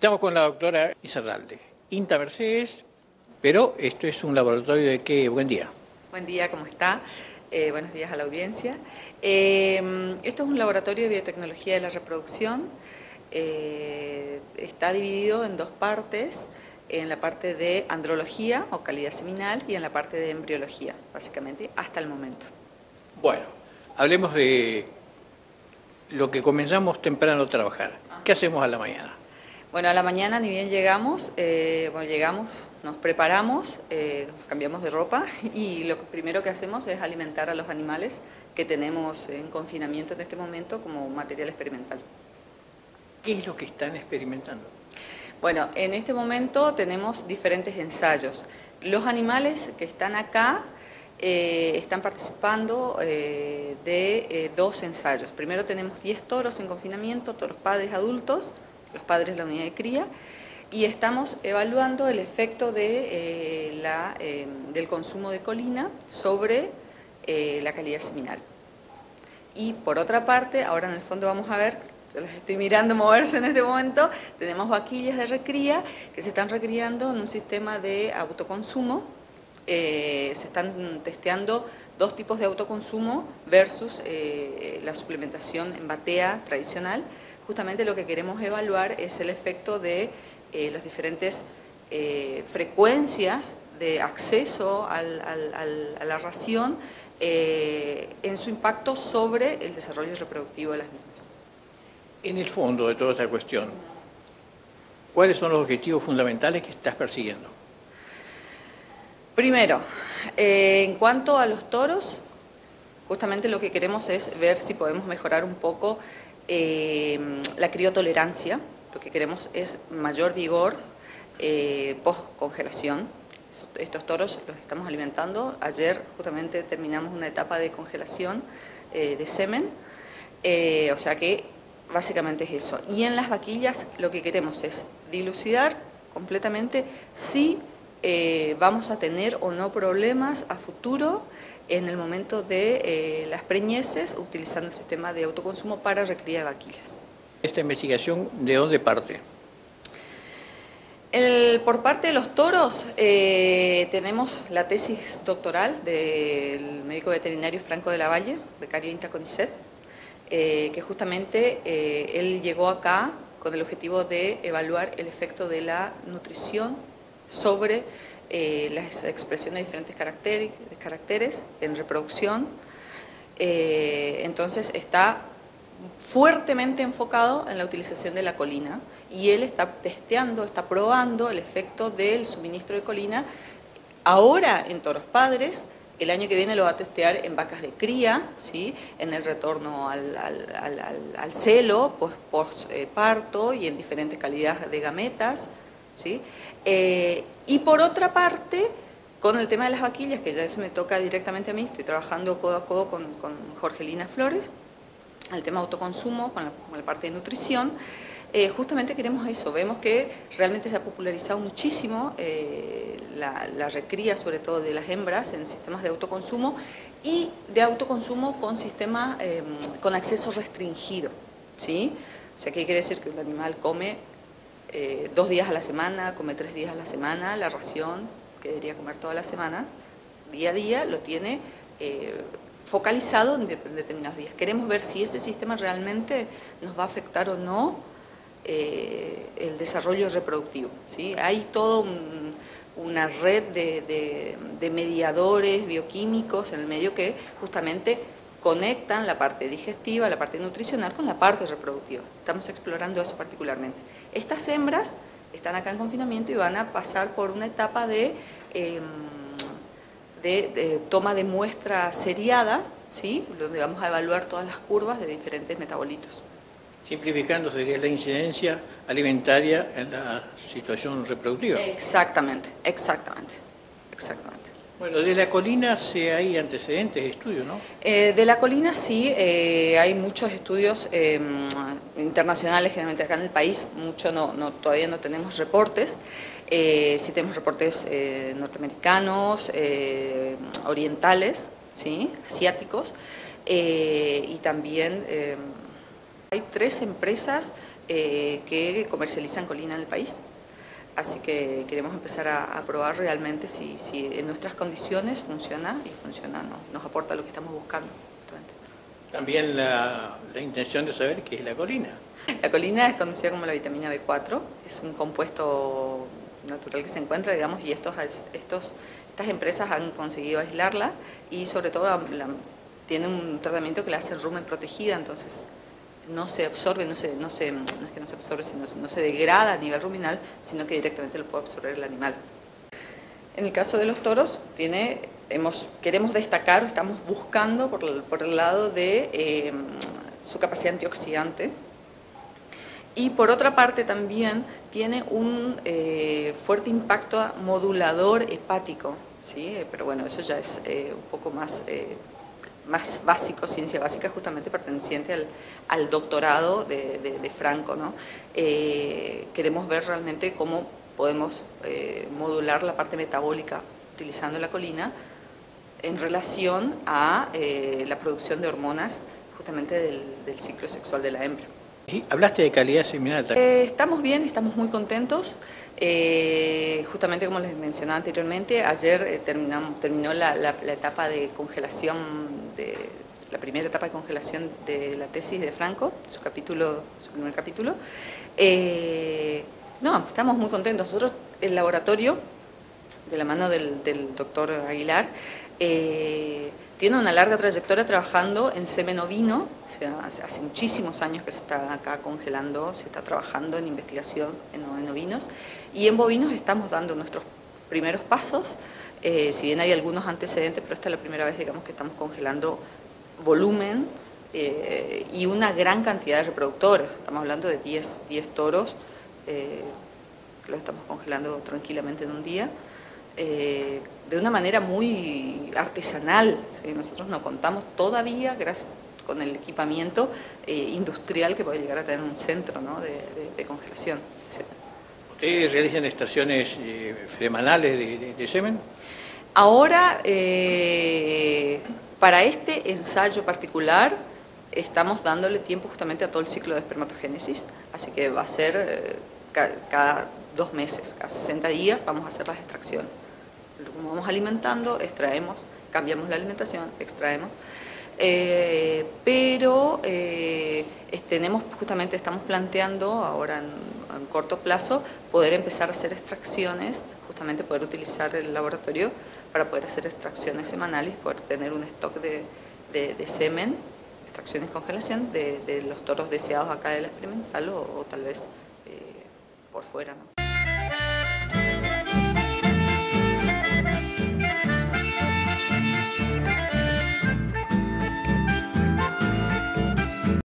Estamos con la doctora Izarralde, INTA Mercedes, pero esto es un laboratorio de qué. Buen día. Buen día, ¿cómo está? Buenos días a la audiencia. Esto es un laboratorio de biotecnología de la reproducción. Está dividido en dos partes, en la parte de andrología o calidad seminal y en la parte de embriología, básicamente, hasta el momento. Bueno, hablemos de lo que comenzamos temprano a trabajar. ¿Qué hacemos a la mañana? Bueno, a la mañana ni bien llegamos, nos preparamos, nos cambiamos de ropa y lo primero que hacemos es alimentar a los animales que tenemos en confinamiento en este momento como material experimental. ¿Qué es lo que están experimentando? Bueno, en este momento tenemos diferentes ensayos. Los animales que están acá están participando de dos ensayos. Primero tenemos 10 toros en confinamiento, toros padres adultos, los padres de la unidad de cría, y estamos evaluando el efecto del consumo de colina sobre la calidad seminal. Y por otra parte, ahora en el fondo vamos a ver, yo los estoy mirando moverse en este momento, tenemos vaquillas de recría que se están recriando en un sistema de autoconsumo. Se están testeando dos tipos de autoconsumo versus la suplementación en batea tradicional. Justamente lo que queremos evaluar es el efecto de las diferentes frecuencias de acceso a la ración en su impacto sobre el desarrollo reproductivo de las mismas. En el fondo de toda esta cuestión, ¿cuáles son los objetivos fundamentales que estás persiguiendo? Primero, en cuanto a los toros, justamente lo que queremos es ver si podemos mejorar un poco la criotolerancia. Lo que queremos es mayor vigor post-congelación. Estos toros los estamos alimentando. Ayer justamente terminamos una etapa de congelación de semen, o sea que básicamente es eso. Y en las vaquillas lo que queremos es dilucidar completamente si vamos a tener o no problemas a futuro en el momento de las preñeces utilizando el sistema de autoconsumo para recría de vaquillas. ¿Esta investigación de dónde parte? Por parte de los toros tenemos la tesis doctoral del médico veterinario Franco de la Valle, becario INTA CONICET, que justamente él llegó acá con el objetivo de evaluar el efecto de la nutrición sobre las expresiones de diferentes caracteres en reproducción. Entonces está fuertemente enfocado en la utilización de la colina y él está testeando, está probando el efecto del suministro de colina ahora en toros padres. El año que viene lo va a testear en vacas de cría, ¿sí? En el retorno al celo, postparto y en diferentes calidades de gametas, ¿sí? Y por otra parte, con el tema de las vaquillas, que ya se me toca directamente a mí, estoy trabajando codo a codo con Jorgelina Flores, el tema autoconsumo, con la parte de nutrición. Justamente queremos eso, vemos que realmente se ha popularizado muchísimo la recría, sobre todo de las hembras, en sistemas de autoconsumo y de autoconsumo con sistemas con acceso restringido, ¿sí? O sea, ¿qué quiere decir? Que el animal come 2 días a la semana, come 3 días a la semana, la ración que debería comer toda la semana, día a día, lo tiene focalizado en determinados días. Queremos ver si ese sistema realmente nos va a afectar o no el desarrollo reproductivo, ¿sí? Hay toda una red de mediadores bioquímicos en el medio que justamente conectan la parte digestiva, la parte nutricional con la parte reproductiva. Estamos explorando eso particularmente. Estas hembras están acá en confinamiento y van a pasar por una etapa de toma de muestra seriada, ¿sí? Donde vamos a evaluar todas las curvas de diferentes metabolitos. Simplificando, sería la incidencia alimentaria en la situación reproductiva. Exactamente. Bueno, de la colina sí hay antecedentes de estudio, ¿no? De la colina sí, hay muchos estudios internacionales, generalmente acá en el país, todavía no tenemos reportes. Sí tenemos reportes norteamericanos, orientales, ¿sí? Asiáticos, y también hay 3 empresas que comercializan colina en el país. Así que queremos empezar a probar realmente si en nuestras condiciones funciona y funciona, nos aporta lo que estamos buscando. También la intención de saber qué es la colina. La colina es conocida como la vitamina B4, es un compuesto natural que se encuentra, digamos, y estas empresas han conseguido aislarla y sobre todo tiene un tratamiento que la hace rumen protegida, entonces no se absorbe, no es que no se absorbe, sino no se degrada a nivel ruminal, sino que directamente lo puede absorber el animal. En el caso de los toros, queremos destacar o estamos buscando por el lado de su capacidad antioxidante. Y por otra parte también tiene un fuerte impacto modulador hepático, ¿sí? Pero bueno, eso ya es un poco más básico, ciencia básica, justamente perteneciente al doctorado de Franco, ¿no? Queremos ver realmente cómo podemos modular la parte metabólica utilizando la colina en relación a la producción de hormonas justamente del ciclo sexual de la hembra. Sí, hablaste de calidad seminal también. Estamos bien, estamos muy contentos. Justamente como les mencionaba anteriormente, ayer terminó la etapa de congelación, la primera etapa de congelación de la tesis de Franco, su primer capítulo. Estamos muy contentos. Nosotros, el laboratorio, de la mano del doctor Aguilar, tiene una larga trayectoria trabajando en semen ovino, o sea, hace muchísimos años que se está acá congelando, se está trabajando en investigación en ovinos, y en bovinos estamos dando nuestros primeros pasos, si bien hay algunos antecedentes, pero esta es la primera vez, digamos, que estamos congelando volumen y una gran cantidad de reproductores. Estamos hablando de 10 toros, que los estamos congelando tranquilamente en un día. De una manera muy artesanal, ¿sí? Nosotros no contamos todavía con el equipamiento industrial que puede llegar a tener un centro, ¿no? de congelación. ¿Ustedes realizan extracciones semanales de semen? Ahora, para este ensayo particular, estamos dándole tiempo justamente a todo el ciclo de espermatogénesis, así que va a ser cada 2 meses, cada 60 días vamos a hacer las extracciones. Como vamos alimentando, extraemos, cambiamos la alimentación, extraemos, pero estamos planteando ahora en corto plazo poder empezar a hacer extracciones, justamente poder utilizar el laboratorio para poder hacer extracciones semanales, poder tener un stock de semen, extracciones y congelación de los toros deseados acá del experimental o tal vez por fuera, ¿no?